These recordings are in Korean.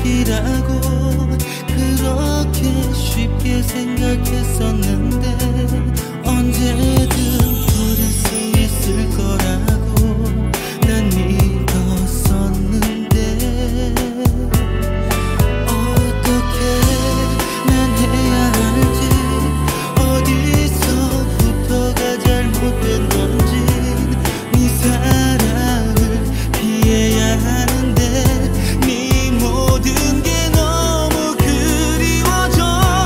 이라고 그렇게 쉽게 생각했었는데 언제든 부를 수 있을 거라고 난 믿었었는데 어떻게 난 해야 할지 어디서부터가 잘못된 건지 네 사랑을 피해야 하는데 네 모든 게 너무 그리워져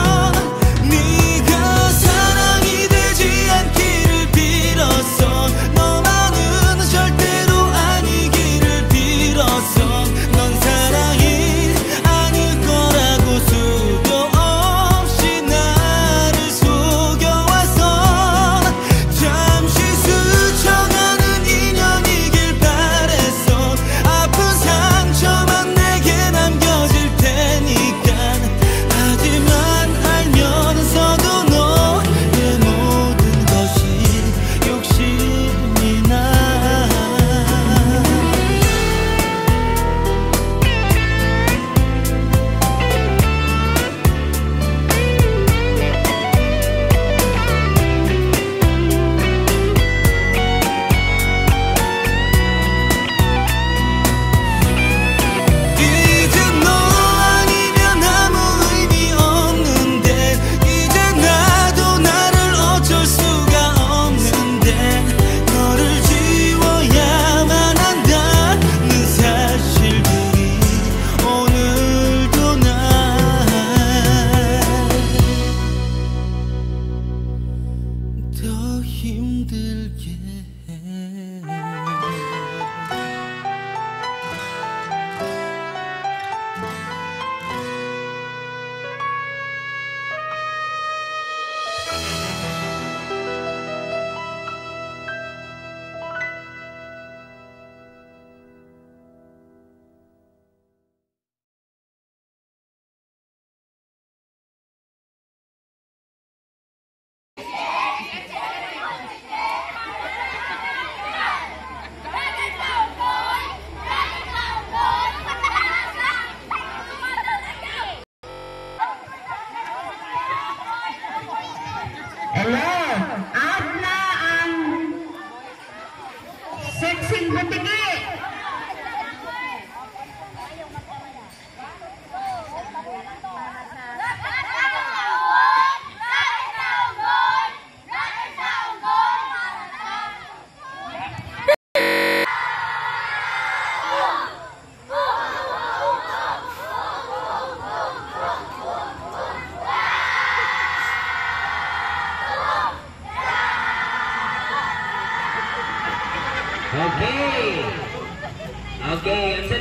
네가 사랑이 되지 않기를 빌었어 너만은 절대로 아니기를 빌었어 넌 사랑이 아닐 거라고 수도 없이 나를 속여왔어 잠시 스쳐가는 인연이길 바랬어 아픈 상처만 내게 남겨질 테니까 하지만 알면서도 너의 모든 것이 욕심이 나 이제 너 아니면 아무 의미 없는데 이제 나도 나를 어쩔 수가 없는데 너를 지워야만 한다는 사실들이 오늘도 날 더 힘들게 해 Hello, out na ang sexing butigi. Okay, ang